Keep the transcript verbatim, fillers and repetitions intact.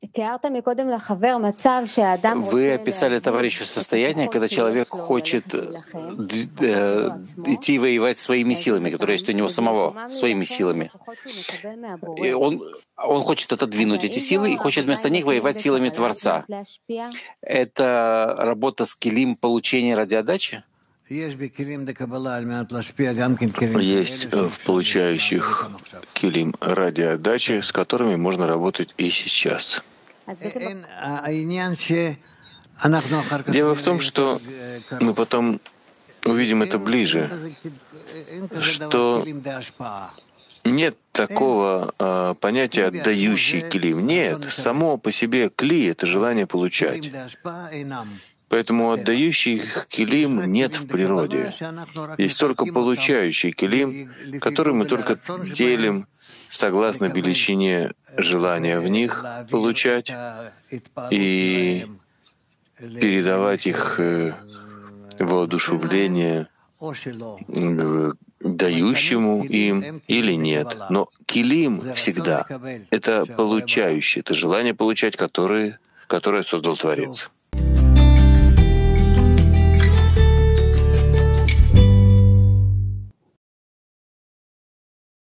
Вы описали товарищу состояние, когда человек хочет э, идти воевать своими силами, которые есть у него самого, своими силами. И он, он хочет отодвинуть эти силы и хочет вместо них воевать силами Творца. Это работа с килим получения ради отдачи? Есть в получающих килим ради отдачи, с которыми можно работать и сейчас. Дело в том, что мы потом увидим это ближе, что нет такого э, понятия «отдающий килим». Нет, само по себе кли — это желание получать. Поэтому отдающих килим нет в природе. Есть только получающий килим, который мы только делим согласно величине желания в них получать и передавать их воодушевление дающему им или нет. Но килим всегда — это получающий, это желание получать, которое, которое создал Творец.